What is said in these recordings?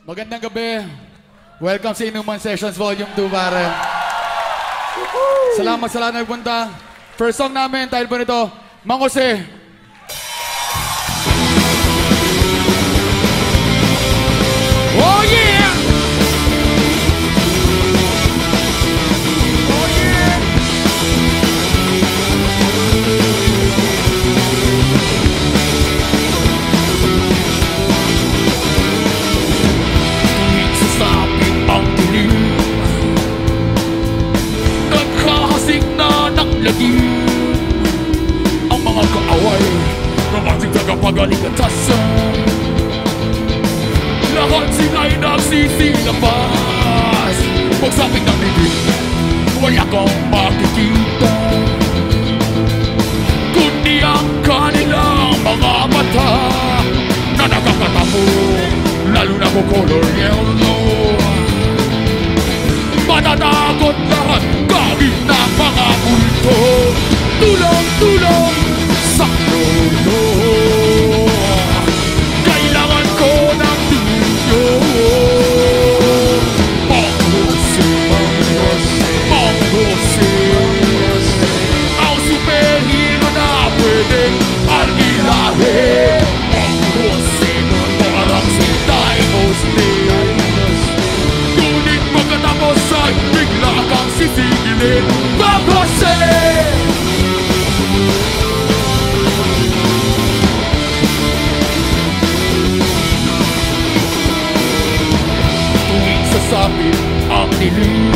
Magandang gabi. Welcome sa Inuman Sessions Volume 2, pare. Salamat sa lahat na nagpunta. First song namin, title po nito, Mang Jose. Oh yeah! Oh yeah! Tuwing sasapit ang dilim, nagkahasik na ng lagim ang mga kaaway ng ating tagapagaligatasan. Lahat sila'y nagsisilabas. Pagsapit ng bibig, wala kang makikita, kundi ang kanilang mga mata na nakakatapo, lalo na ko color yellow. Matatakot lahat gamit ng mga multo, tulong-tulong sa lolo. Kailangan ko ng Mang Jose, Mang Jose, ang superhero na pwedeng algilahin. Mang Jose, parang si Dinos Day. Ngunit pagkatapos ay bigla kang sisigilin. Mang Jose! Sasapit ang dilim,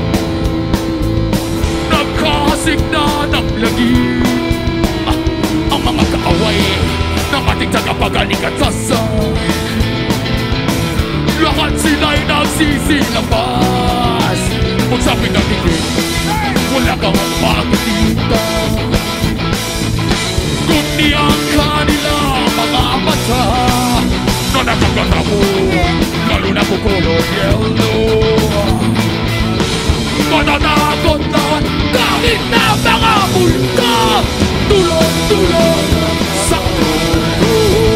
nagkahasik na ng lagim ang mga kaaway ng ating tagapagaligatasan. Lahat sila'y nagsisilabas. Pagsapit ng dilim, wala kang makikita, kundi ang kanilang mga mata na nakakatapo, lalo na ko color yellow. Matatakot lahat kahit na mga multo, tulong-tulong sa lolo.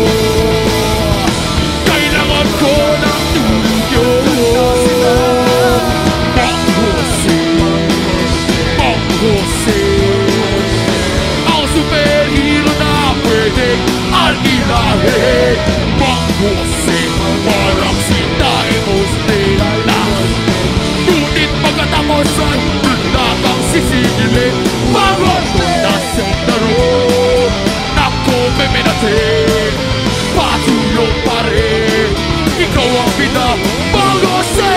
Kailangan ko ng tulong. Mang Jose, Mang Jose, ang superhero na pwedeng algilahin. Mang Jose, parang si Dinos Day. Ngunit pagkatapos ay bigla kang sisigilin. Mang Jose, nasa laro, naku meme natin, patulong pa rin, ikaw ang pina. Mang Jose!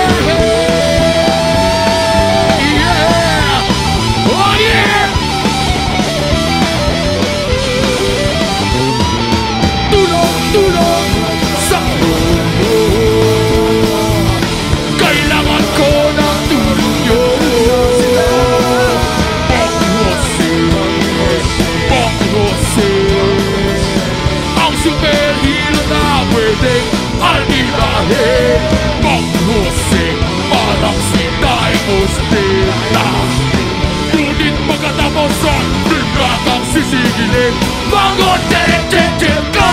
Yeah! Oh yeah! Tulong-tulong sa lolo. Kailangan ko ng tulong nyo. Mang Jose, Mang Jose, ang superhero na pwedeng algilahin. Mang Jose, parang si Dinos Day. Ngunit pagkatapos ay bigla kang sisigilin. Mang Jose, go!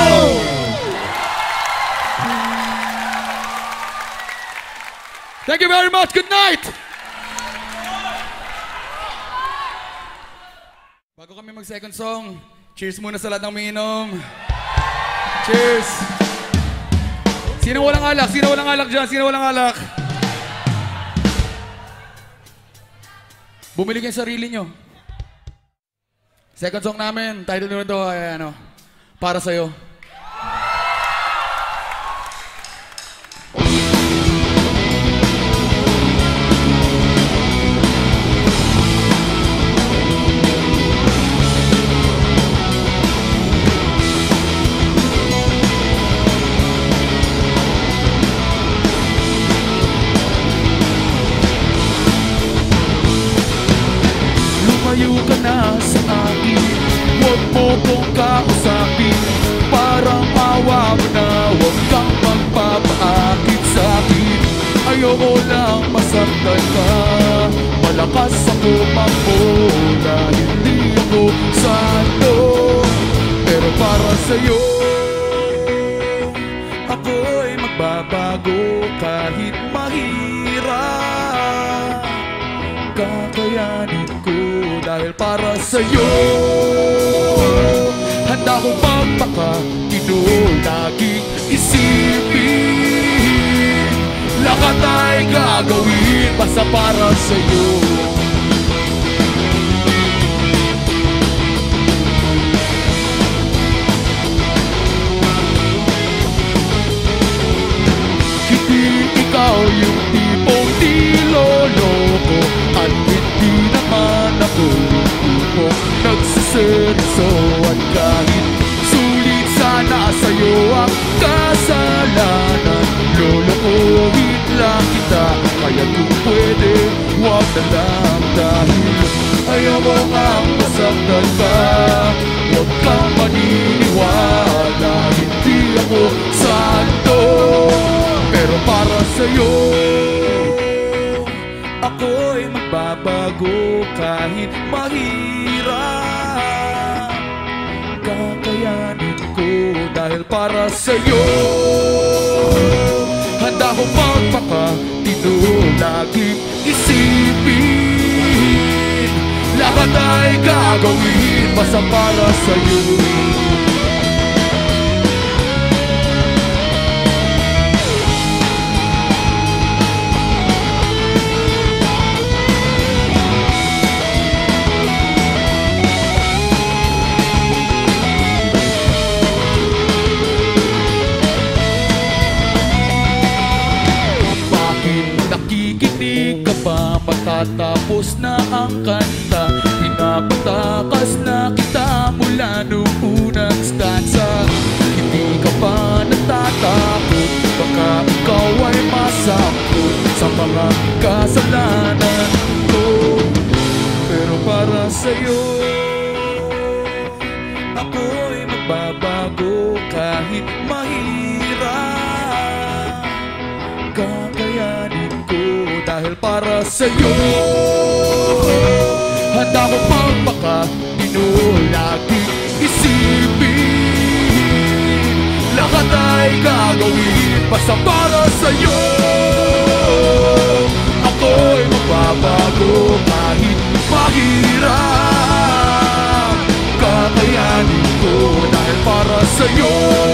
Thank you very much. Good night. Bago kami mag-second song, cheers muna sa lahat ng umiinom. Cheers. Sino walang alak? Sino walang alak dyan? Sino walang alak? Bumili kayo sarili nyo. Second song namin, title nyo ito ay para sa'yo. Lumayo ka na sa akin, huwag mo kong kausapin. Parang awa mo na, huwag kang magpapaakit sa akin. Ayoko lang masaktan ka, malakas ako makbo dahil di ako santo. Pero para sa'yo, ako'y magbabago. kahit mahirap. Kakayanin ko dahil para sa'yo. Handa ko magpakatino, laging isipin. Lahat ay gagawin basta para sa'yo. Ikaw yung tipong niloloko at hindi naman ako yung tipong nagsiserso. At kahit sulit sana sa'yo ang kasalanan, lolokohin lang kita. Kaya kung pwede, huwag na lang. Dahil ayaw mo kang masaktan ka, huwag kang maniniwala. Hindi ako santo, pero para sa'yo ako'y magbabago kahit mahirap. Kakayanin ko dahil para sa'yo. Handa ko magpakatino, laging isipin. Lahat ay gagawin basta para sa'yo. Matatapos na ang kanta, pinapatakas na kita mula noong unang stanza. Hindi ka pa natatakot, baka ikaw ay masakot sa mga kasalanan ko. Pero para sa'yo ako'y magbabago kahit mahirap. Kakayanin ko dahil para sa'yo. Handa ko magpakatino, laging isipin. Lahat ay gagawin basta para sa'yo. Ako'y magbabago kahit mahirap. Kakayanin ko dahil para sa'yo.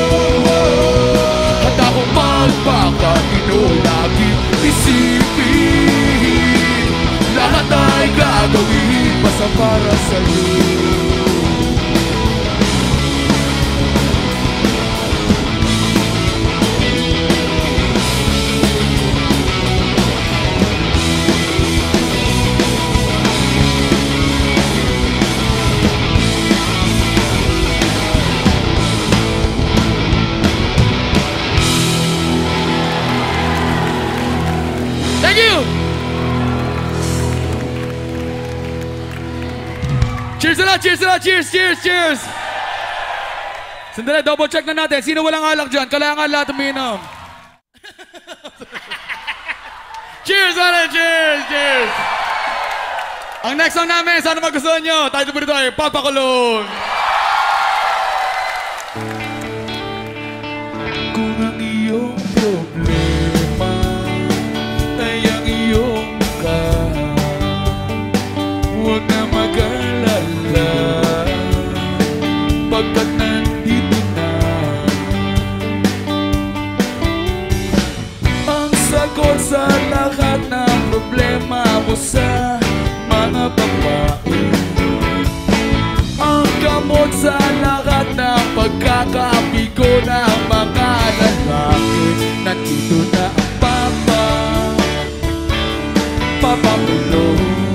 Handa ko magpakatino, laging isipin. Lahat ay gagawin basta para sa'yo. Thank you! Cheers na lang! Cheers na lang! Cheers! Cheers! Cheers! Sandali, double check na natin. Sino walang alak dyan? Kailangan lahat uminom. Cheers! Ano? Cheers! Cheers! Ang next song namin, sana magustuhan nyo. Title po dito ay Papa Cologne. Kung ang iyong problema ay ang iyong mukha, huwag na mag-alala, pagkat nandito na ang sagot sa lahat ng problema mo sa mga babae, ang gamot sa lahat ng pagkakabigo ng mga lalaki. Nandito na ang Papa Cologne.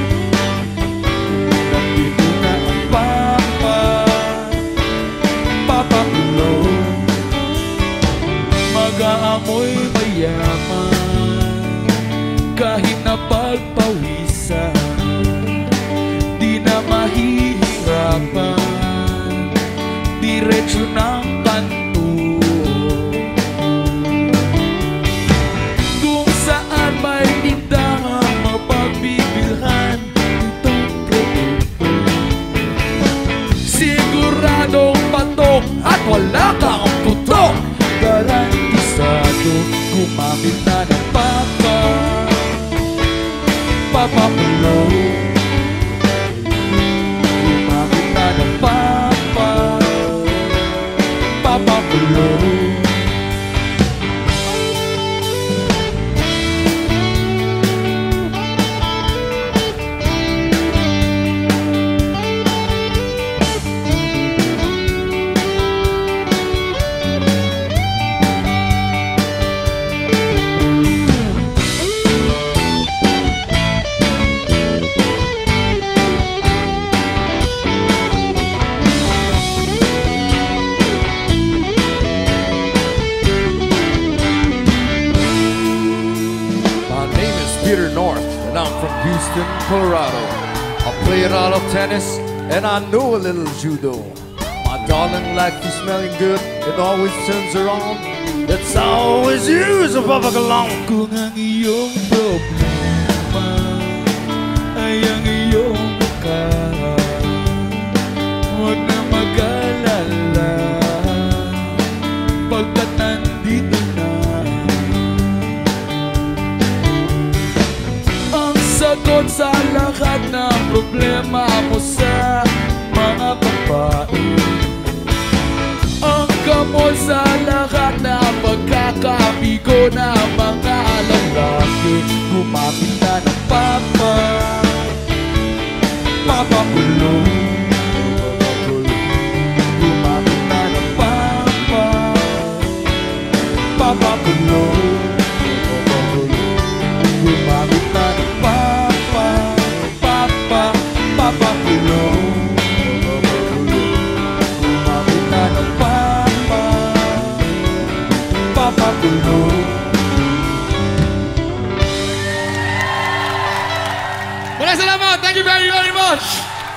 Nandito na ang Papa Cologne. Mag-aamoy mayaman kahit na pagpawisan, di na mahihirapan, diretso ng kanto. Kung saan may tindahang mapagbibilhan itong produkto, siguradong patok at wala kang putok. Garantisado gumamit na papakulong. Lumapit na ng papakulong. Houston, Colorado. I play a lot of tennis and I know a little judo. My darling likes you smelling good, it always turns around. That's always you, so Papa Cologne. Kung ang iyong problema ay ang iyong mukha, huwag na mag-alala, pagkat nandito na ang sagot sa lahat ng problema mo sa mga babae, ang gamot sa lahat na pagkakabigo na mga lalaki. Gumamit na ng papakulong. Gumamit na ng papakulong. Gumamit na ng papakulong. Gumamit na ng papakulong. Maraming salamat! Thank you very, very much!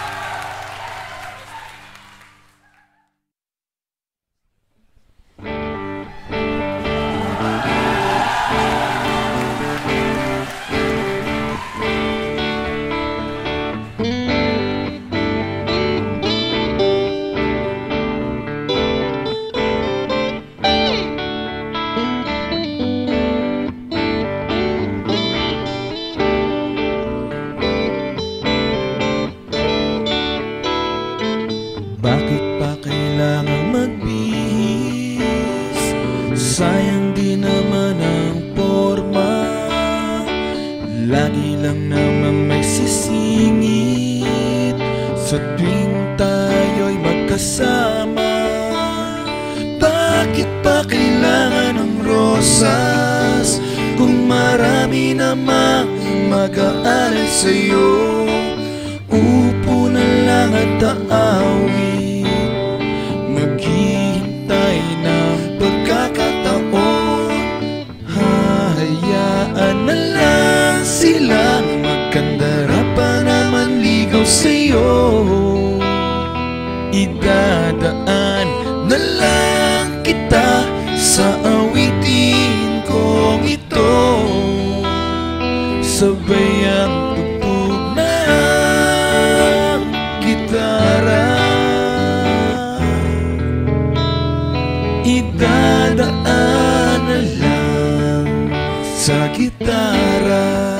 Bakit pa kailangang magbihis? Sayang din naman ang forma. Lagi lang naman may sisingit sa tuwing tayo'y magkasama. Bakit pa kailangan ng rosas kung marami namang mag-aalay sa'yo? Upo na lang at aawit, maghihintay ng pagkakataon. Hahayaan na lang silang magkandara pa naman ligaw sa'yo. Idadaan na lang kita sa awitin kong ito, sabay ang tugtog ng gitara. Idadaan na lang sa gitara.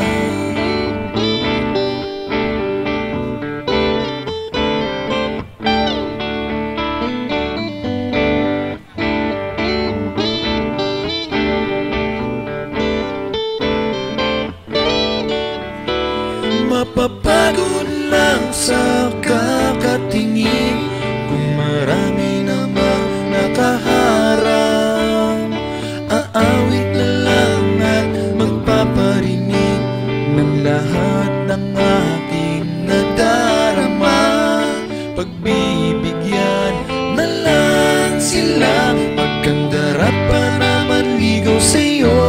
Mapapagod lang sa kakatingin kung marami namang nakaharang. Aawit na lang at magpaparinig ng lahat ng aking nadarama. Pagbibigyan na lang sila, magkandara pa naman ligaw sa'yo.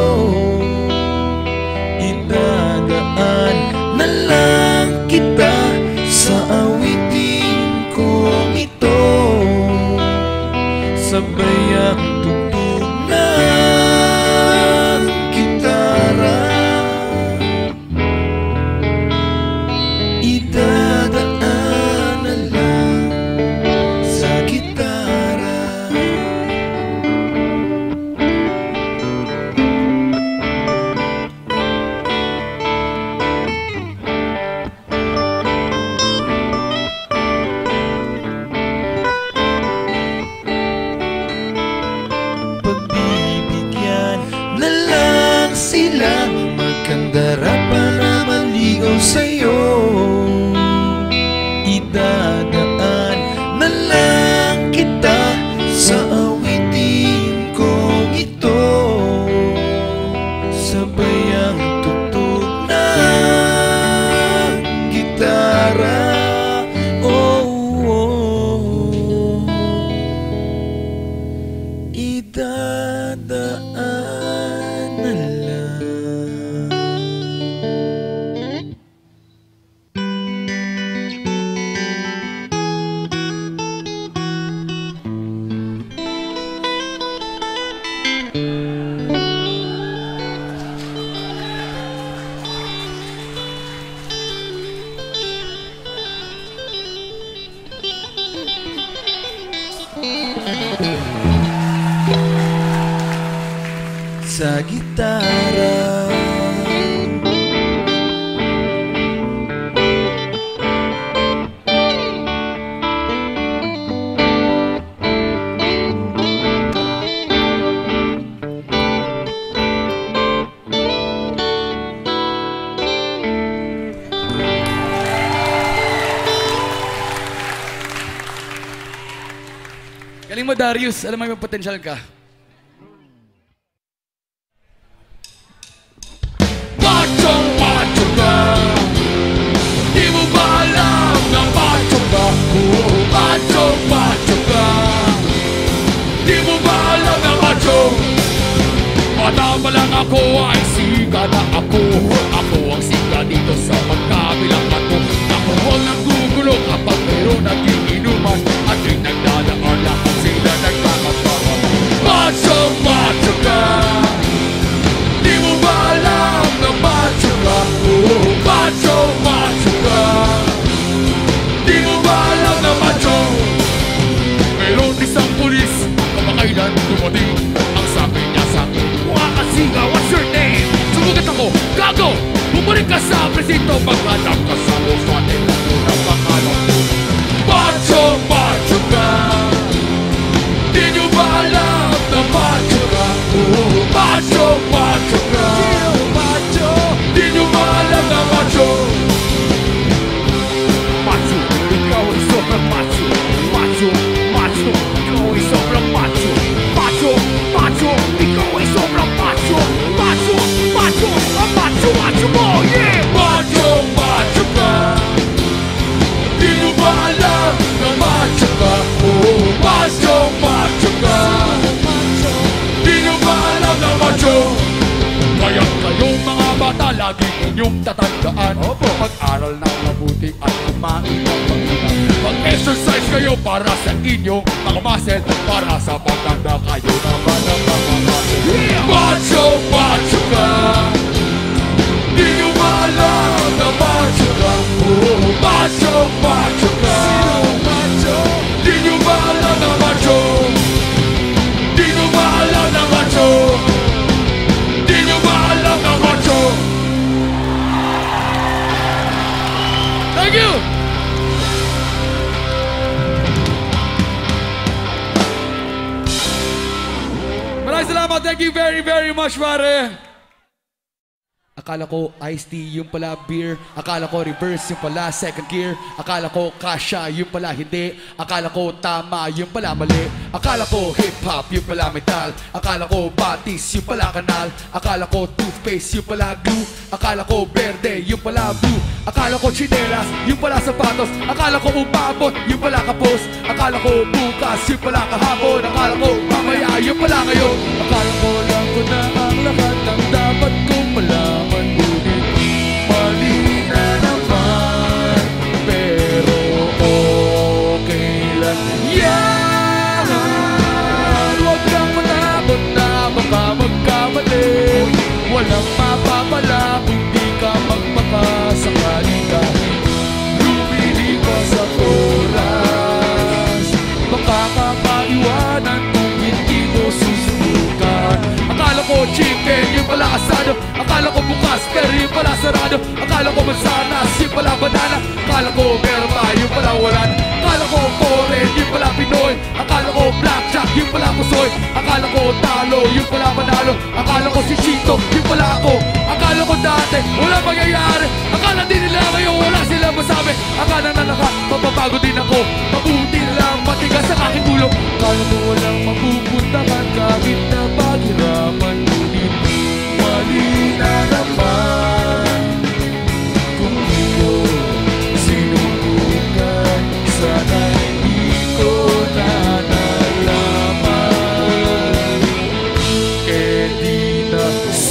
Idadaan na lang kita sa awitin kong ito, sabay ang tugtog ng gitara. Idadaan na lang sa gitara. sa gitara. Galing mo, Darius. Alam mo may potential ka. Macho, macho ka. Di mo ba alam na macho ka? Macho, macho ka. Di mo ba alam na macho? Mata pa lang ako ay sika na ako. Ako ang sika dito sa magkabilang bato. Ako ang nagugulo kapag mayroon naging inuman. At yung nagdadaan lahat sila nagkakapawa. Macho, macho ka. Di mo ba alam na macho ka? Macho, macho ka. Di mo ba alam na macho? Mayroon isang pulis kamakailan dumating. Ang sabi niya sa akin, "Wakasiga, what's your name?" Sumugat ako, "Gago! Bumalik ka sa presinto paghanap ka sa usatin na unang pangalan ko." Macho, macho ka. Di nyo ba alam na macho ka? Macho, macho ka. Di nyo ba alam na macho? Macho, ikaw ay sobrang macho. Macho, macho, ikaw ay sobrang macho. Macho, macho, ikaw ay sobrang macho. Macho, macho, ang macho, macho mo, yeah! Macho, macho ka. Di nyo ba alam na macho ka? Macho, macho ka. Di nyo ba alam na macho? Kaya kayong mga bata, lagi inyong tatandaan. Mag-aral ng mabuti at kumain ng pagkina. Mag-exercise kayo para sa inyong mga muscle. Para sa pagkanda kayo naman ang mga muscle. Macho, macho ka. Di nyo ba alam na macho ka? Macho, macho ka. Di nyo ba alam na macho? Di nyo ba alam na macho? Di nyo ba alam na macho? Thank you! Maraming salamat. Thank you very, very much, pare. Akala ko iced tea, yung pala beer. Akala ko reverse, yung pala second gear. Akala ko kasha, yung pala hindi. Akala ko tama, yung pala mali. Akala ko hip-hop, yung pala metal. Akala ko batis, yung pala kanal. Akala ko toothpaste, yung pala glue. Akala ko verde, yung pala blue. Akala ko chinelas, yung pala sapatos. Akala ko umabot, yung pala kapos. Akala ko bukas, yung pala kahapon. Akala ko mamaya, yung pala ngayon. Akala ko lang ko na ang lahat ng dapat kong malaman. Ngunit mali na naman. Pero okay lang yan. Huwag kang matakot na baka magkamali. Walang mapapala kung di ka magmakasakali. Dahil lumilipas ang oras. Makakapaiwanan kung hindi mo susubukan. Akala ko chicken, yung pala asado. Akala ko bukas, pero yung pala sarado. Akala ko mansanas, yung pala banana. Akala ko meron pa, yung pala wala. Akala ko foreign, yung pala Pinoy. Akala ko blackjack, yung pala pusoy. Akala ko talo, yung pala manalo. Akala ko si Chito, yung pala ako. Akala ko dati, wala mangyayari. Akala din nila ngayon, wala sila masabi. Akala na lahat, mapapago din ako. Mabuti na lang, matigas sa aking ulo. Akala mo walang mapupuntahan kahit na paghirapan. Ngunit mali na naman. Kung di ko sinubukan, sana hindi ko na nalaman. Eh di na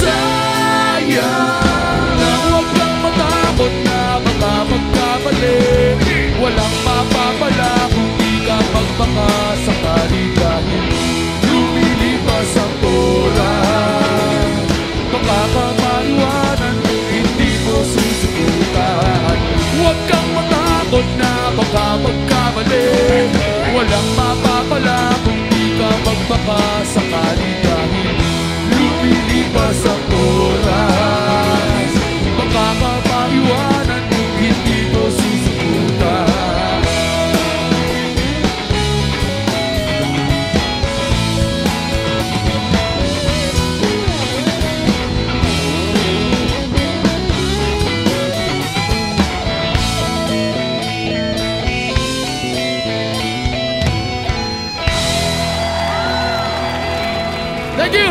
sayang. Na huwag kang matakot na baka magkamali. Walang mapapala kung di ka magmakasakali. Dahil lumilipas ang oras. Makakapaiwanan kung hindi mo susubukan. Huwag kang matakot na baka magkamali. Walang mapapala kung di ka magmakasakali. Dahil lumilipas lumipas ang oras, makakapaiwanan kung hindi ko susukutan. Thank you!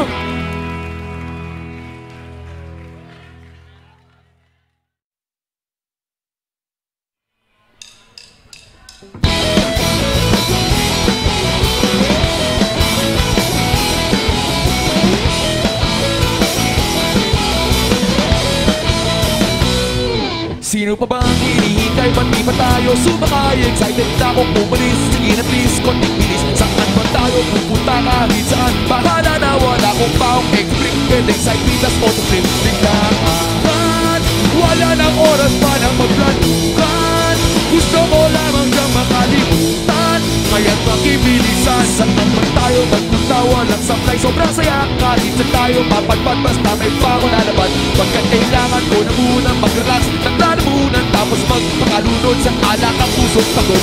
Sino pa bang hinihintay? Ba't di pa tayo sumakay? Excited na akong pumalis. Sige na please, konting bilis. Saan ba tayo pupunta kahit saan? Bahala na wala kong paong explain. Pwedeng side pitas o trip. Biglaan, wala nang oras pa nang magplanuhan. Gusto ko lamang kang makalimutan. Kaya't makibilisan. Saan naman tayo magpunta? Walang sablay, sobrang saya. Kahit saan tayo mapadpad, basta may pako na laban. Pagkat kailangan ko na munang mag-relax. Naglalamunan tapos magpakalunod sa alak ang puso't pagod.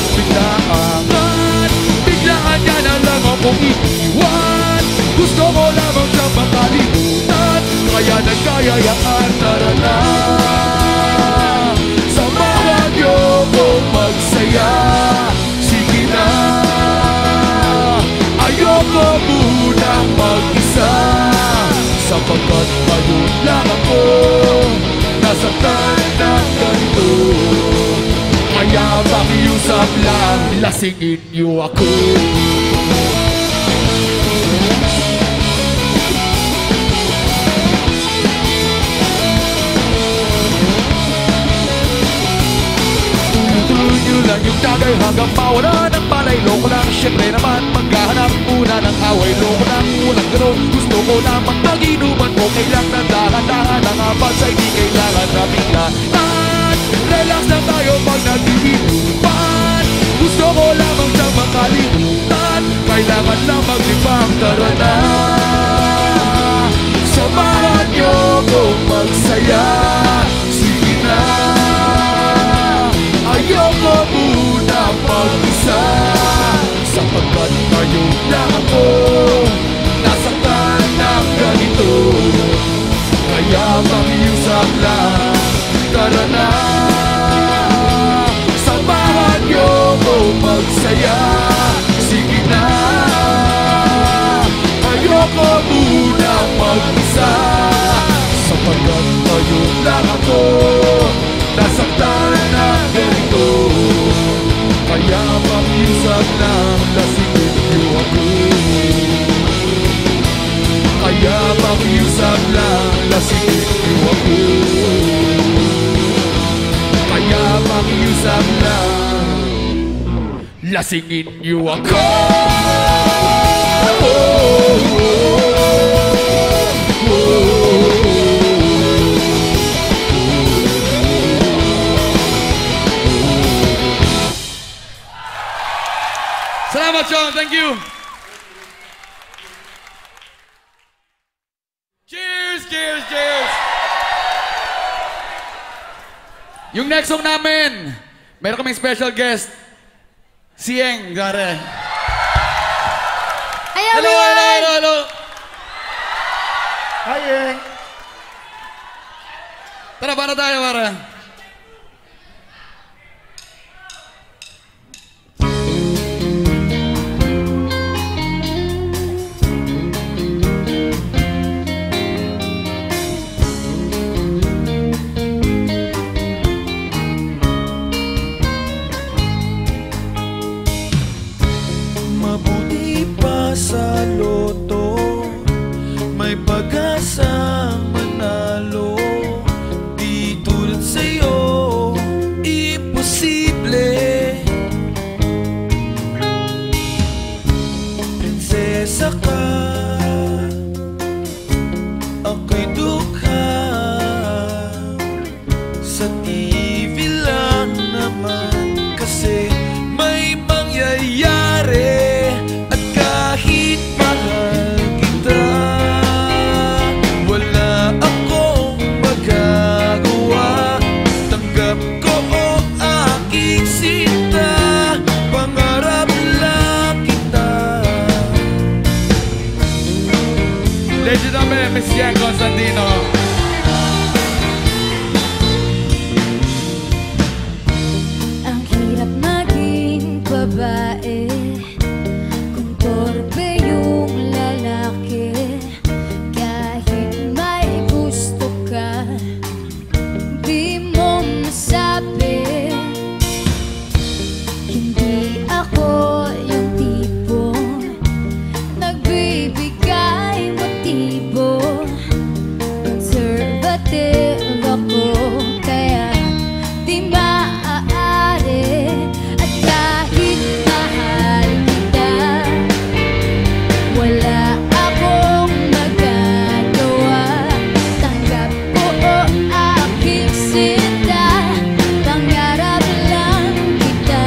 Biglaan niya na lang akong iniwan. Gusto ko lamang siyang makalimutan. Kaya nagkayayaan, tara na. Samahan niyo ko magsaya. Sige na. Ayoko munang mag-isa. Sapagkat ngayon lang ako nasaktan ng ganito. Kaya pakiusap lang, lasingin niyo ako. Tuloy nyo lang yung tagay hanggang mawala ng palay. Loko lang, syempre naman maghahanap muna ng away. Loko lang, walang gano'n. Gusto ko lamang mag-inuman. Okay lang na dahan-dahan ang abansay. Di kailangan na biglaan. Relax lang tayo pag nag-iinuman. Gusto ko lamang siyang makalimutan. Kailangan lang maglibang, tara na. Samahan niyo ko magsaya. Sige na. Ayoko muna mag-isa. Sapagkat ngayon lang ako nasaktan ng ganito. Kaya makiusap lang, tara na. Samahan niyo ko magsaya. Sige na. Ayoko muna mag-isa. Sapagkat ngayon lang ako nasaktan ng ganito. Kaya makiusap lang, lasingin niyo ako. Kaya makiusap lang, lasingin niyo ako. Kaya makiusap lang, lasingin niyo ako. Salamat, Sean. Thank you. Cheers, cheers, cheers. Yung next song namin, meron kaming special guest. Si Eng, gare. Hi, Hello, everyone! hello, hello, hello. Hi, Eng. Tara, para tayo, para. Mabuti pa sa loto, may pag-asang manalo. Di tulad sa'yo Jen Constantino. Ang hirap maging babae kung torpe yung lalaki. Kahit may gusto ka, di mo masabi. Hindi ako yung tipo nagbibigay motibo. Conservative ako, kaya di maaari. At kahit mahal kita, wala akong magagawa. Tanggap ko o aking sinta, pangarap lang kita.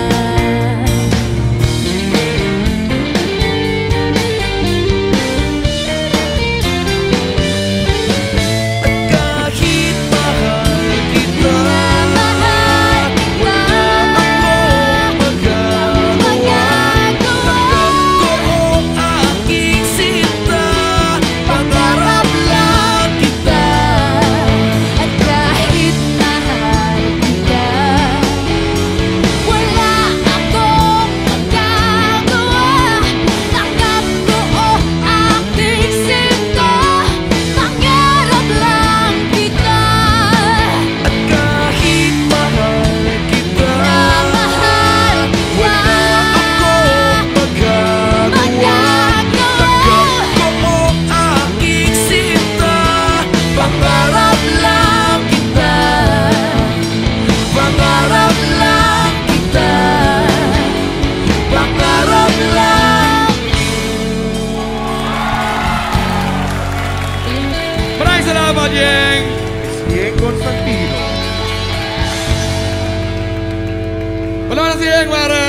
Kahit mahal kita, Mahal kita, magagawa. Tanggap ko ang aking sinta, pangarap lang kita. at kahit mahal kita, wala akong magagawa. Tanggap ko o aking sinta, pangarap lang kita. At kahit mahal kita, Mahal wala akong magagawa. Tanggap ko ang aking sinta, pangarap lang kita. Pangarap lang kita. Pangarap lang. Maraming salamat, Yeng! Jen Constantino. Wala na si Yeng, pare!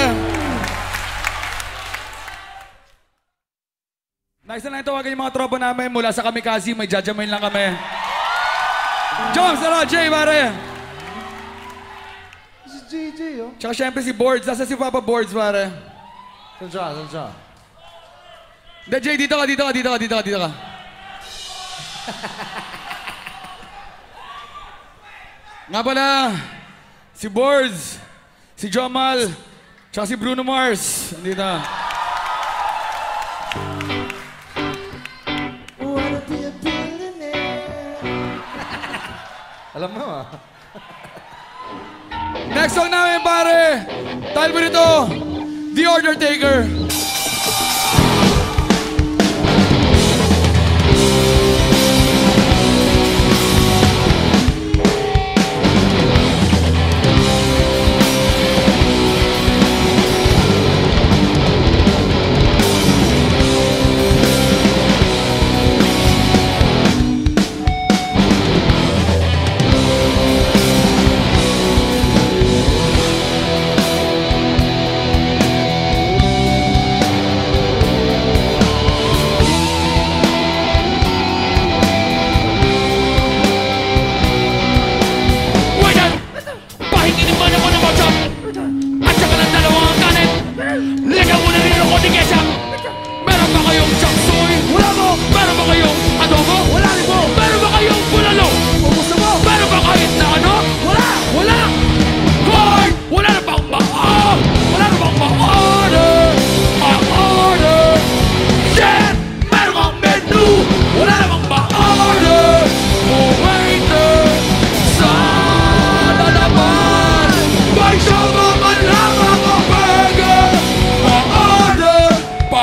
Nice na lang tawagan yung mga tropa namin mula sa Kamikaze. May jajamain lang kami. Joms, tara, Jay, pare! Si JJ, oh. Tsaka syempre si Boards. Nasa si Papa Boards, pare. Saan siya? Saan siya? Hindi, Jay, dito ka. Nga pala, si Boards, si Jomal, tsaka si Bruno Mars. Andito. Wanna be a billionaire. Alam mo, ah. Next song namin, pare. Dahil mo nito, The Ordertaker. Pahinginin mo naman ang Macho at saka ng dalawang kanin. Lagyan mo na rin ako ni Kesha. Meron ba kayong chop suey? Wala mo. Meron ba kayong adobo? Wala rin mo. Meron ba kayong bulalo? Ubus na mo. Meron ba kahit na ano? Wala. Wala. Hoy! Wala na bang wala na bang ma-order? Ma-order. Shit! Meron kang menu. Wala na bang ma-order? Oh, waiter. Sana naman may sama man lang ako burger. Pa-order,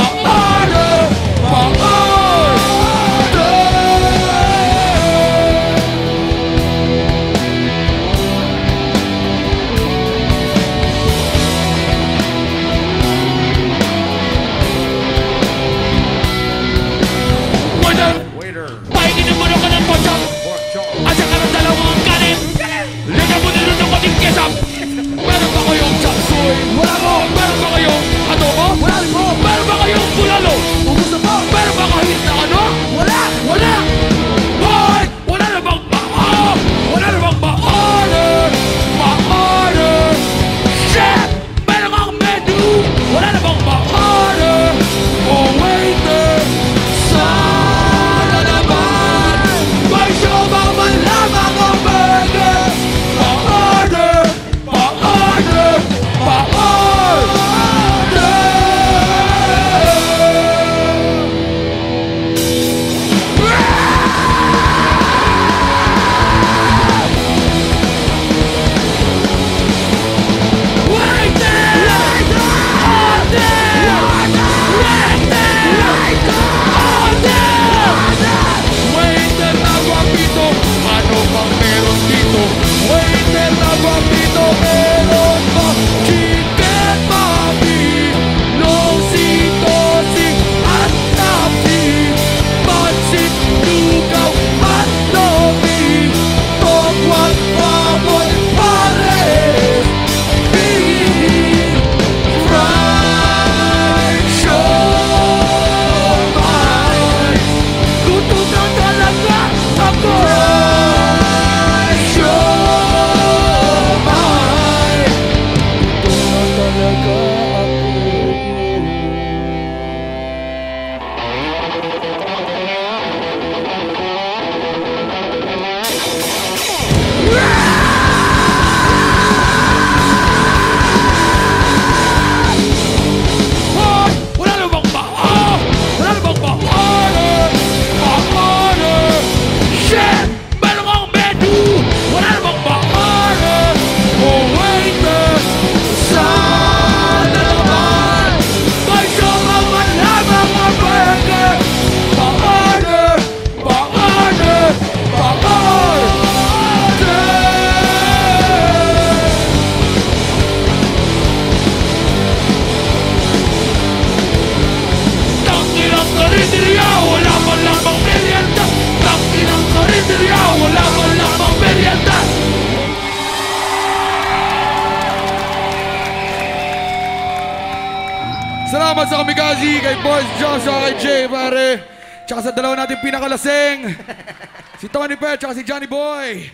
Salamat sa Kamikaze, kay Boys Joshua, kay Jay, pare. Tsaka sa dalawa natin pinakalasing. Si Tony Pet, tsaka si Johnny Boy.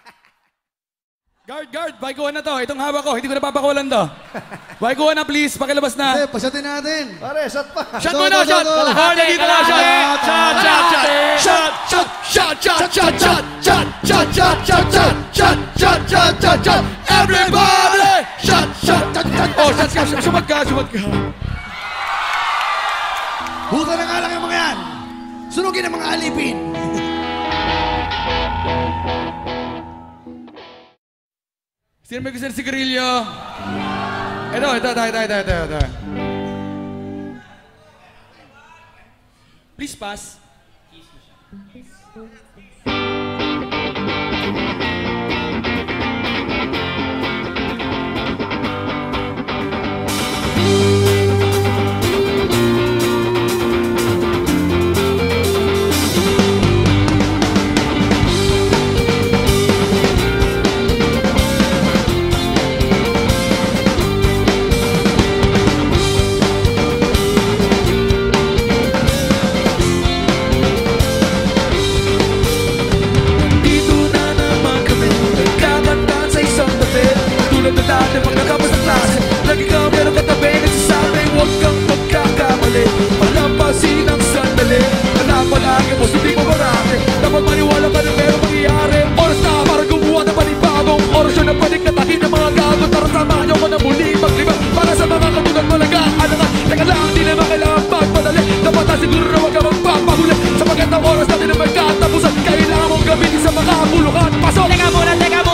Guard, baikuhan na to. Itong haba ko, hindi ko napapakulan to. Baikuhan na please, pakilabas na. Hindi, pasatin natin. Pare, shot pa. Shot mo na, shot! Kalahati, dito na, shot! Shot! Everybody! Shot! Oh, shot ka, sumat ka. Huta na nga lang yung mga yan. Sunugin ang mga alipin. Sino may gusto ng sigarilyo? Ito. Please pass. Dati pagkakapos ng klase, lagi ka meron katabi, nagsasabi huwag kang magkakamali. Palampasin ang sandali, palagi mo hindi mo marami. Dapat maniwala ka na meron mangyayari. Oras na para gumawa ng panibagong orasyon na pwedeng natahin ng mga gago. Tara samahan niyo ko na muli maglibang para sa mga katulad malaga. Ano nga, teka lang, di naman kailangan magpadali. Dapat na siguro na huwag ka magpapahuli. Sa magandang oras natin na magkatapusan, kailangan mong gamitin sa mga bulukan. Pasok! Teka muna,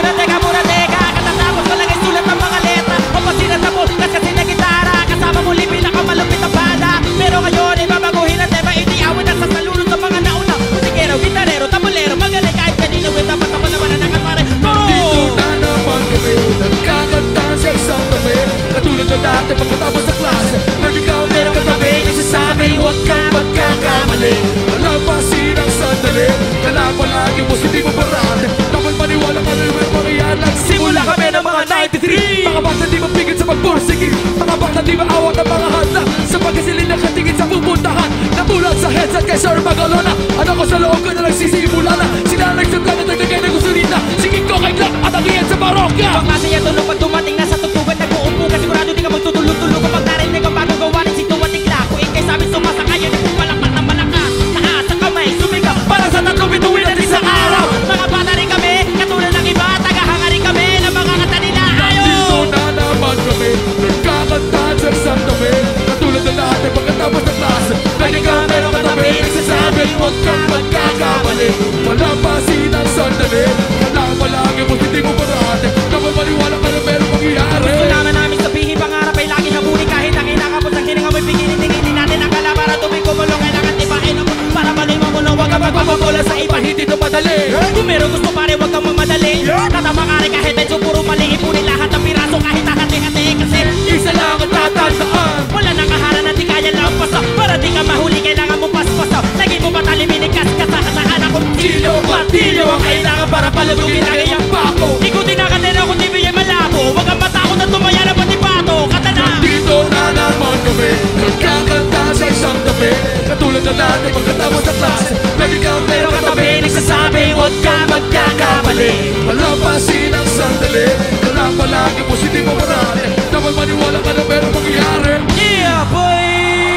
katatapos ko lang ay sulat ng mga letra. Papasinan na mo, kasi na gitara. Kasama mo lipi na kamalupit ang bala. Pero ngayon ay babaguhin ang tema. Hindi awit at sasalunod sa mga nauna. Musikero, gitarero, tabulero, magaling kahit kanino. Dapat ako naman na nakapare. Go! Dito na naman kami, nagkakanta sa isang tabi. Katulad na dati pagkatapos sa klase, lagi ka meron katabi, nagsasabi huwag kang magkakamali. Palampasin ang sandali, palagi mo hindi mo parate. Dapat maniwala ka na may mangyayari. Simula kami ng mga 93, mga bata di mapigil sa pagpursige, mga bata di maawat ang mga handa sa pagkasilin na katingin sa pupuntahan. Nabulag sa headset kay Sir Magalona, ano ko sa loob ko na nagsisimula na. Sila nagsaglan at nagdagay ng gusulina, singin ko kay Glock at ang iyan sa parokya. Pag kasi yan tulog pag dumating na sa tutugan, nag-uupo ka sigurado di ka magtutulog-tulog. Kapag narinig ang bagong gawain, si tuwating lako. Ikay sabi sumasakay, yan yung palakpak ng malaka. Taas ang kamay, sumigaw para sa tatlong bituin at isang araw. Mga bata rin kami, katulad ng iba, tagahanga rin kami ng mga kanta nila. Dito na naman kami, nagkakantahan sa isang tabi. Katulad na natin pagkatapos ng klase, lagi ka meron katabi, nagsasabi huwag kang magkakamali. Palampasin ang sandali, palagi mo hindi mo parate. Dapat maniwala ka na meron mangyayari. Gusto namin sabihin, pangarap ay lagi habuli. Kahit ang kinakapos ng hininga mo'y pinginin natin ang kalabaran. Tubig kumulong, kailangan tipain ako para mali mo muna. Huwag kang magpapabola sa iba, hindi ito madali. Kung meron gusto pare, huwag kang mamadali. Tatama ka rin kahit medyo puro mali. Ipunin lahat ng piraso kahit hati-hati. Kasi isa lang ang tatandaan, wala nang kaharan na di kaya lampas. Para di ka mahuli, kailangan mo paspasa. Lagi mo patalimin, kasahan akong tilyo. Matilyo ang kailangan para palubugin ang iyang bako. Ikutin na katera kung di biyay malabo. Huwag kang matakot na tumaya na pati pato. Katana! dito na naman kami, nagkakanta sa isang tabi. Katulad na natin pagkatapos ng klase, lagi ka meron katabi, nagsasabi huwag ka magkakamali. Palampasin ang sandali, kailangan palagi mo hindi mo marami. Dapat maniwala ka na meron mangyayari. Yeah, boy!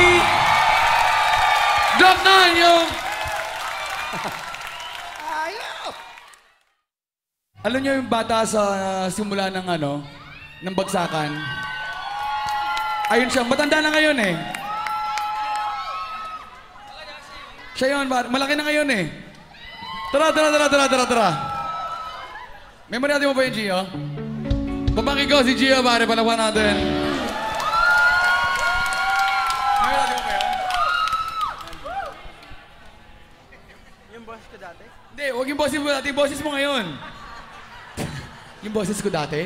Drop na yung... Alam niyo yung bata sa simula ng ng Bagsakan? Ayun siya, matanda na ngayon eh. Siya yun, malaki na ngayon eh. Tara. Memory natin mo ba yung Gio? Babangin ko si Gio, pare, palawan natin. Memory natin mo ba yun? Yung boss ko dati? Hindi, huwag yung boses mo dati, yung boses mo ngayon. Yung boses ko dati?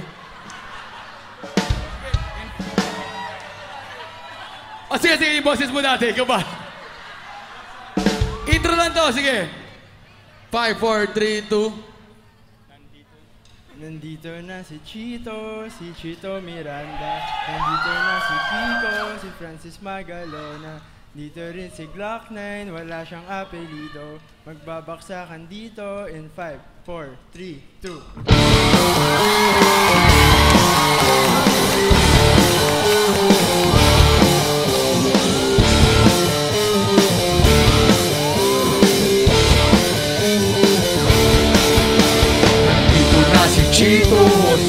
O sige, yung boses mo dati, ikaw ba? Intro lang to, sige. 5, 4, 3, 2. Nandito na si Chito Miranda. Nandito na si Kiko, si Francis Magalona. Dito rin si Glock 9, wala siyang apelido. Magbabaksakan dito in 5, 4, 3, 2. Chito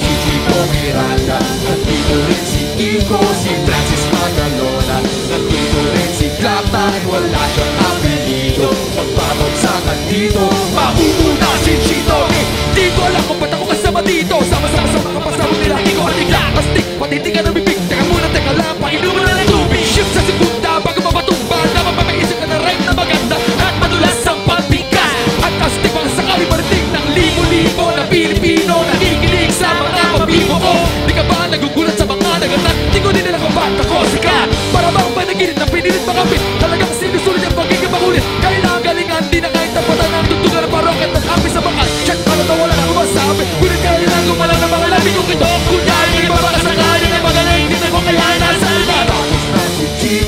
Miranda. Nandito rin si Kiko, si Francis Magalona. Nandito rin si Glock 9, wala siyang apelido. Magbabagsakan dito, mauuna si Chito. Di ko alam kung ba't ako kasama dito. Sama-sama sa mga pasawag nila, Kiko at Igla. Pastik, pati di ka namibig. Teka muna, teka lang, painuman na ng tubig. Shift sa segunda, bago mapatumba. Naman mamaisip ka na rin na maganda at madulas ang pagbigas. At astig mga sakali mariting ng libo-libo na Pilipino nakikinig sa mga pabibo ko. Di ka ba nagugulat sa mga naganak? Di ko din nila kung ba't ako sikat. Para bang panaginit na pinilit makapit. Talagang sinusulit ang pagiging makulit. Kailangan galingan, di na kahit tapatan ang tugtugan ng parokya at api sa bakal. Check para na wala na akong masabi. Ngunit kailangan gumalang ng mga labi kong ito. Kunyari, may babakasakali na magaling. Di na ko kailangan na salita. Tapos na si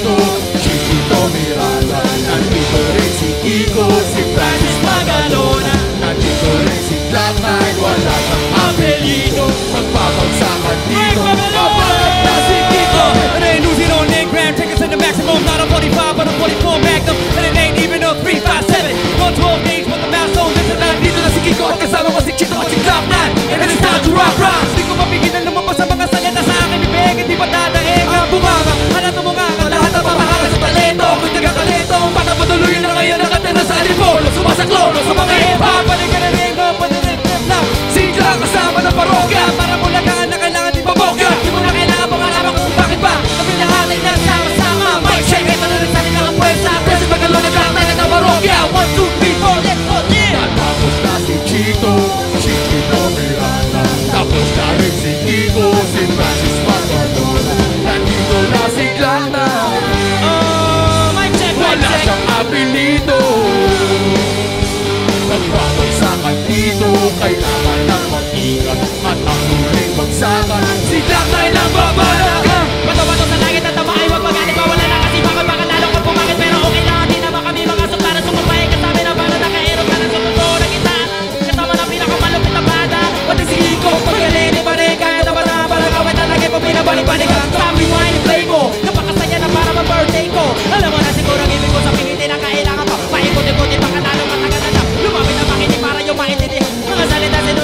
Chito Miranda. Nandito rin si Kiko, si Francis Magalona. Nandito rin si Glock 9, wala siyang apelido. Magpapagsakan dito, kapalat na si Kiko. And ain't losing on Nick Graham, take us to the maximum. Not a 45, but a 44 Magnum. And it ain't even a 357. 112 gauge with the mouse on. Listen, nandito na si Kiko at kasama ko si Chito at si Glock 9. And it's time to rock rock. Di ko mapigilan lumabas sa mga salita sa akin ibig. Hindi ba dadaig ang bunganga? Hanap mo nga ka lahat ang pamahanga sa talento. Kung taga-kalento, patapatuloy na ngayon nakatira sa alipolo. Sumasaklono sa mga hip-hop. Balik ka na rin, panirin-rip lang. Sigla kasama ng parokya. Para mo lagaan na kailangan di babokya. Di mo na kailangan mo malaman kung bakit ba. Kami lahat ay nagsama-sama. Mic check, ito na rin sa nila ang pwesta. Present Magalona, Glock 9 at ang parokya. 1, 2, 3, 4, let's go, yeah! Natapos na si Chito Miranda. Tapos na rin si Kiko, si Francis Magalona. Nandito na si Glock 9. Mic check, Wala siyang apelido. Magbabagsakan dito, kailangan ng mag-ingat. At ang huling bagsakan, si Glock 9 ang babalakan. Bato-bato sa langit at tama ay wag magalit. Mawala na kasi baka lalo kung pumakit. Pero okay lang, di naman kami mga sultana. Sumabay kasama na para naka-aero ka na sa mundo na kita. Kasama na pinakamalupit na bata. Pati si Kiko, pagaling ni Paring. Kaya naman na parang kawit na lagi po pinabalik-balik. Ang sabi mo ay play mo. Napakasaya na para ma-birthday ko. Alam mo na siguro ang ibig ko sa piniti na kailangan pa. Paikot-ikutin baka lalo matagal na. Lumapit na makinig para yung maintindihan. Mga salita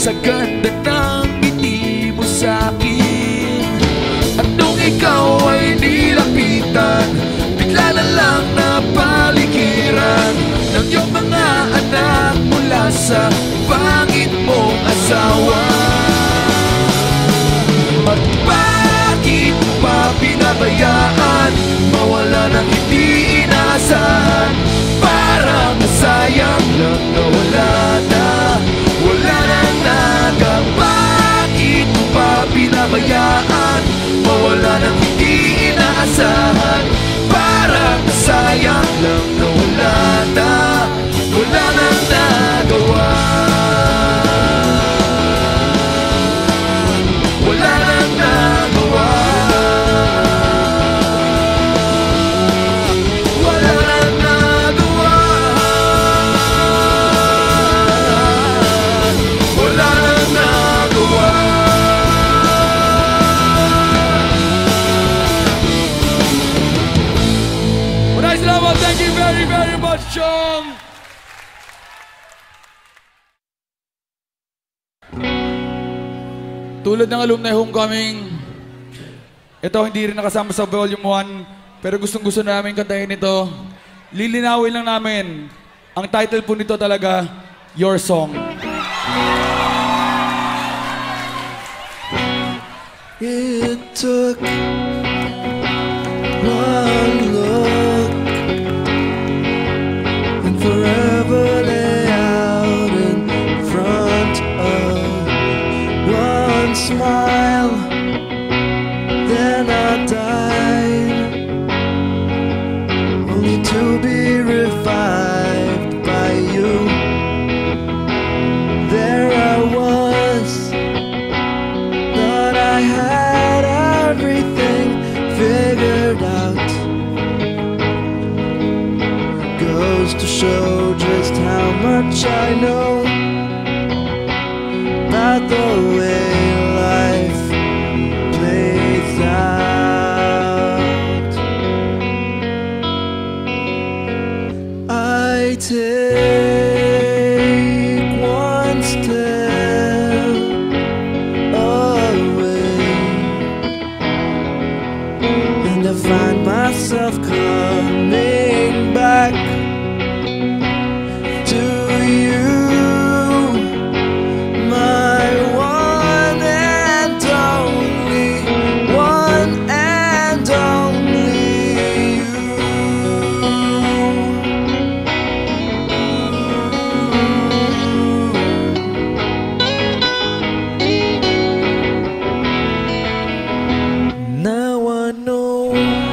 sa ganda ng ngiti mo sa'kin. At nung ikaw ay nilapitan, bigla na lang napaligiran ng iyong mga anak mula sa pangit mong asawa. At bakit pa pinabayaan mawala ng hindi inaasahan? Parang sayang lang na wala na nagang. Bakit pa pinabayaan mawala ng hindi inaasahan? Parang sayang lang na wala nang nagawa. Wala nang nagawa. Wala nang nagawa. Wala nang nagawa. Maraming salamat. Thank you very, very much, Chong. Tulad ng alumni homecoming, ito hindi rin nakasama sa volume 1, pero gustong-gusto namin kantahin ito. Lilinawin lang namin, ang title po nito talaga, Your Song. It took one look and forever lay out in front of one smile. Then I died, only to be revived by you. There I was, thought I had everything figured out. Goes to show just how much I know about the way life plays out. I take one step away and I find myself coming back to you, my one and only, one and only you. Now I know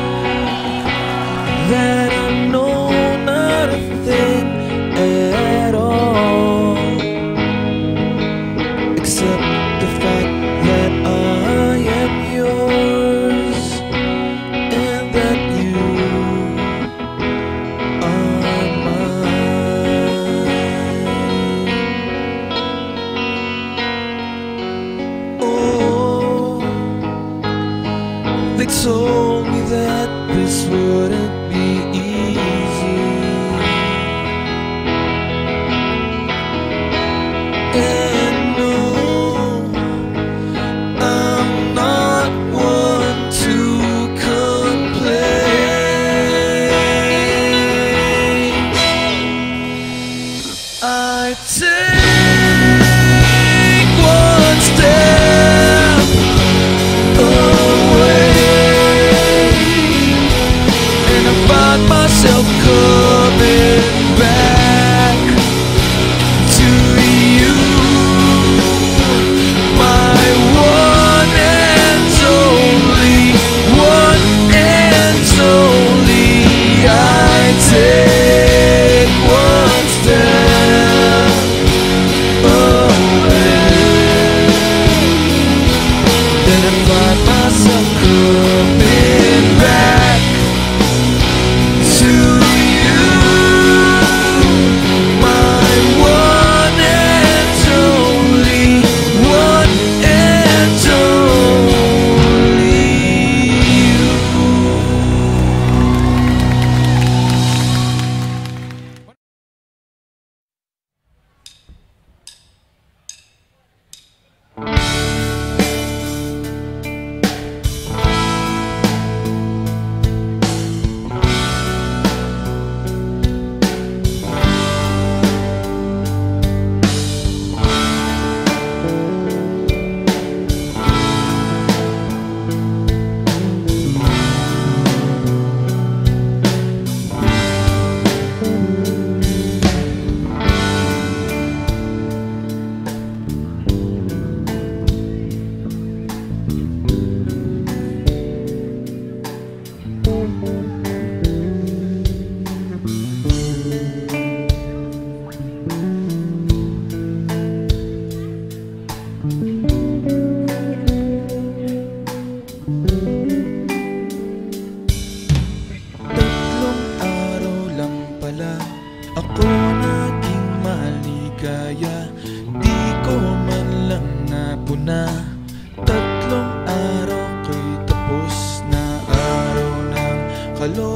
that I know not a thing at all, except the fact that I am yours and that you are mine. Oh, they told me that this wouldn't be easy, and no, I'm not one to complain. I take one step away and I find myself coming back to you, my one and only, one and only. I take one step away, then I find myself coming back to you, my one and only, one and only you.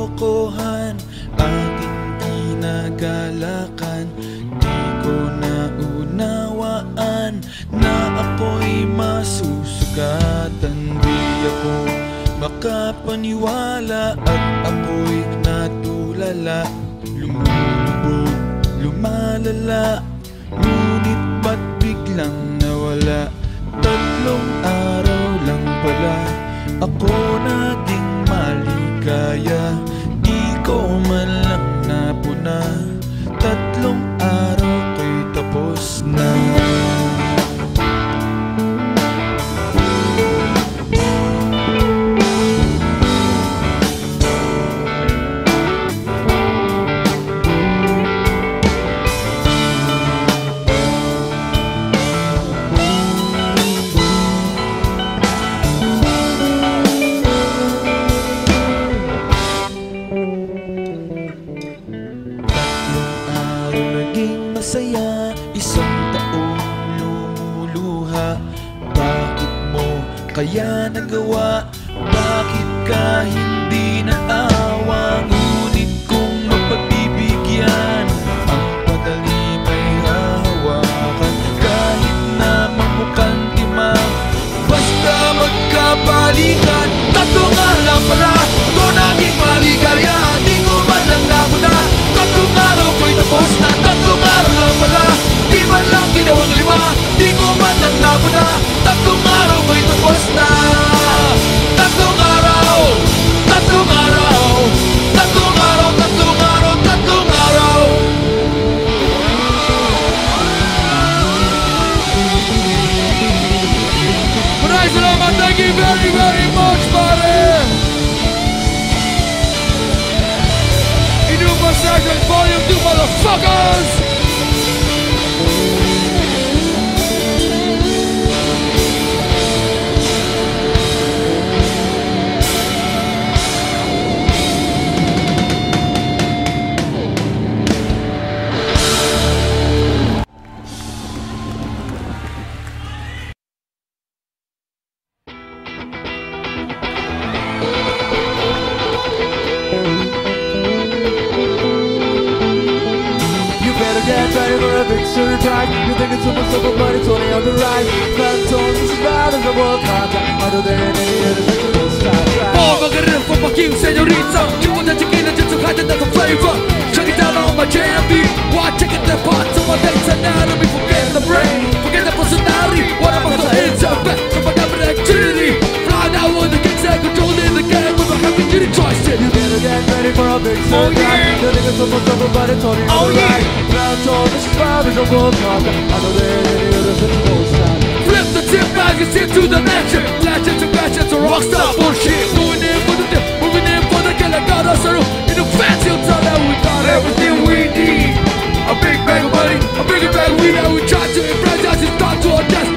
kalokohan, aking ginagalakan. Di ko naunawaan na ako'y masusugatan. Di ako makapaniwala at ako'y natulala. Lumulubog, lumalala, ngunit ba't biglang nawala? 3 araw lang pala ako naging maligaya. Di ko man lang napuna, 3 araw ko'y tapos na. Masaya, 1 taong lumuluha. Bakit mo kaya nagawa? Bakit ka hindi naawa? Ngunit kung mapagbibigyan, ang padali may hahawakan. Kahit na mamukhang timang, basta magkabalikan. 3 nga lang pala ako naging maligaya. Di ko man lang napuna, 3 araw ko'y tapos na. 3 araw lang pala, di man lang ginawang 5. Di ko man lang napuna, 3 araw ko'y tapos na. 3 araw, 3 araw, 3 araw, 3 araw, 3 araw. Maraming salamat, thank you very, very much, pare! Inuman Sessions Volume 2, motherfuckers! Get ready for a big surprise. You think it's super simple, but it's only on the rise. Phantoms is bad as a world contact. Other than any other sexual style. Magarin for my king, senorita. You want that chicken and just to hide another flavor. Check it out on my jam beat. Watch it the part to my dates anatomy. Forget the brain, forget the personality. What about the inside back? Come on, I'm activity. Fly now on the kicks and controlling the game. But I'm having to choice it. You better get ready for a big surprise. You think it's super simple, but it's only on the rise. Phantoms is bad as a world contact. Other than any other sexual style. Flip the tip magazine to the mansion. Legends and fashions are rockstar bullshit. Moving in for the dip, moving in for the killer. Got us through in the fancy hotel that we got everything we need. A big bag of money, a bigger bag of weed, and we try to impress us and start to adjust.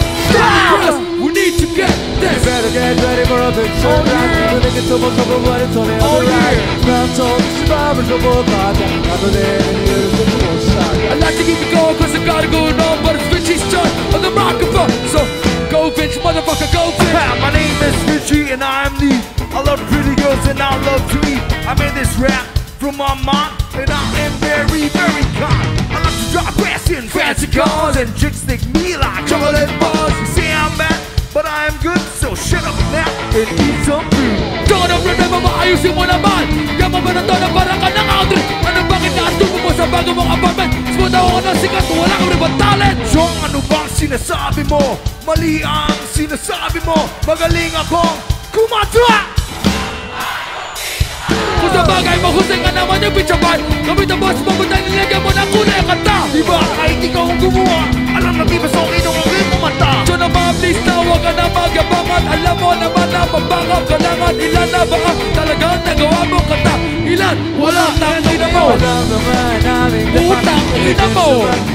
We need to get this. You better get ready for a big surprise. You think it's super simple, but it's only on the rise. Phantoms is bad as a world contact. Other than any other sexual style. I like to keep it going cause I got it going on, but it's Vince's turn on the microphone. So go Vince, motherfucker, go Vince. My name is Richie and I'm the I love pretty girls and I love to eat. I made this rap from my mind and I am very, very kind. I like to drive fast in fancy cars and chicks think me like chocolate bars. You say I'm bad, but I am good, so shut up now and eat some food. Don't remember maayusin mo naman. Yan mo ba na to na parang ka ng Audrey? Ano bakit naatubo mo sa bago mong apartment? Smooth ako ng sikat, wala kang ribang talent. So ano bang sinasabi mo? Mali ang sinasabi mo. Magaling akong kumanta. Kung sa bagay, mahusay ka naman yung bitchabay. Gamit ang boss mo, ba't nilagyan mo ng kulay ang kanta? Diba kahit ikaw ang gumawa, alam na di ba sa akin ang aking kumanta? So naman please na huwag ka na magabangan. Alam mo naman na mabangap ka naman. Ilan na ba ang talagang nagawa mo kanta? Ilan? Wala nang ina mo. Utang ina mo.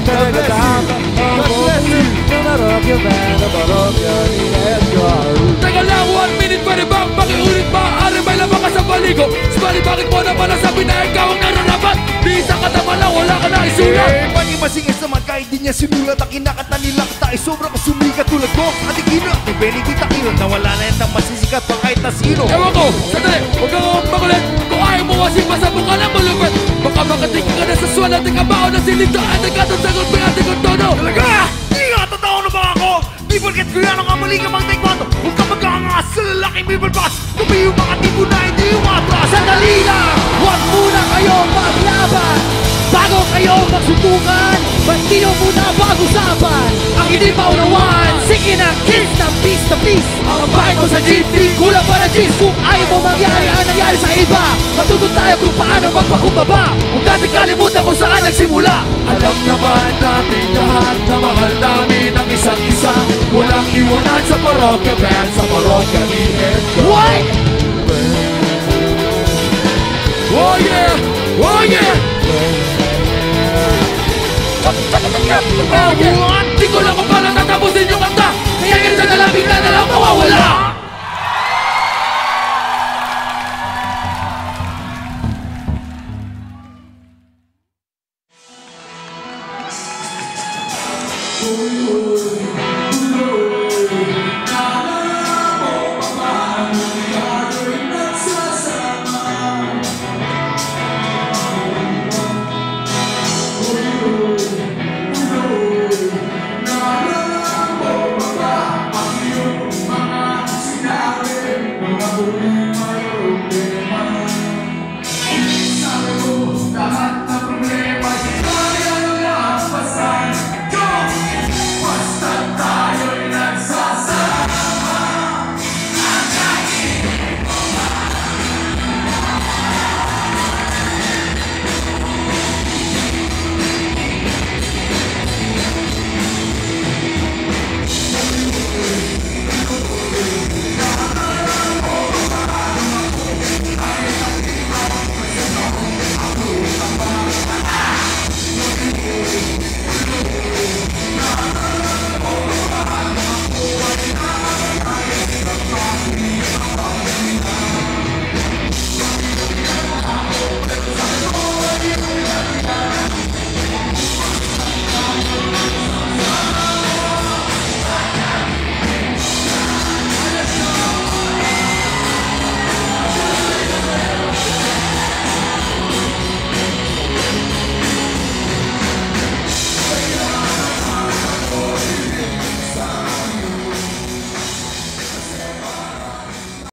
Teka lang, 1 minute pwede bang makiulit pa? Ari may lamang ka sa baligo. Smiley, bakit mo naman nasabi na ikaw ang nararapat? Di isang kataman lang, wala ka na isulat. Masingis naman kahit di niya sinulat. Ang kinakata nila kita ay sobra ko sumikat tulad ko. At ikino, ni Benedict Aquino na wala na yatang masisikat pa kahit na sino. Ewan ko, sandali, huwag kang makulit. Kung ayaw mo Kasi pasabok ka lang malupit. Baka makating ka na sa swala. Tika bao na siligtaan. Nagkatasagot pa natin kung tono. Talaga? Di nga totoo na ba ako? Di porket ko yan ang kamali ka mang taekwondo. Huwag ka magkakangas sa lalaking people boss. Tupi yung mga tipo na hindi umatras. Sandali lang! Huwag muna kayong maglaban! Bago kayong magsutukan, ba't di nyo muna pag-usapan? Ang hindi maunawaan, sige na, kiss na peace. Ang bahay ko sa GT, kulang pa na jeans. Kung ayaw mo mangyari ang nangyari sa iba, matuto tayo kung paano magpakumbaba. Huwag natin kalimutan kung saan nagsimula. Alam naman natin lahat na mahal namin ang isa't isa. Walang iwanan sa Parokya Band, sa Parokya Ni Edgar. What? Oh yeah! Oh yeah! Oh yeah! Di ko lang kung paano tatapusin yung kanta. Kaya ganito na lang bigla na lang mawawala. Ang iyong mga sinabi, mga huli